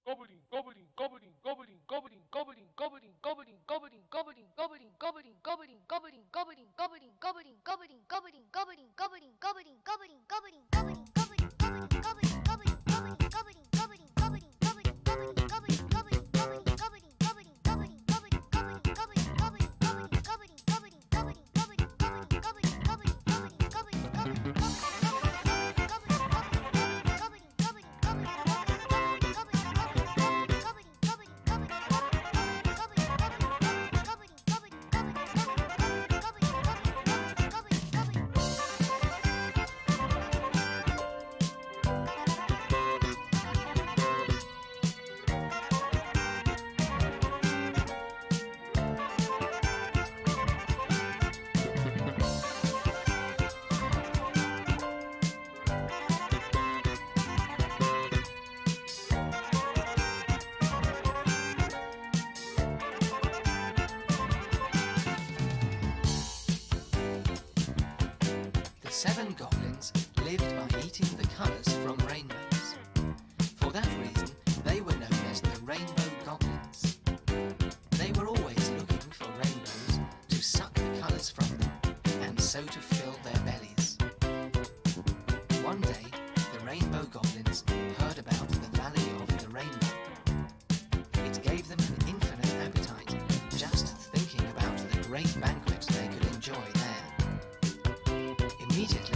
The 7 goblins lived by eating the colours from rainbows. For that reason, they were known as the Rainbow Goblins. They were always looking for rainbows to suck the colours from them, and so to fill their bellies. One day, the Rainbow Goblins heard about the Valley of the Rainbow. It gave them an infinite appetite, just thinking about the great banquet they could enjoy there. Immediately,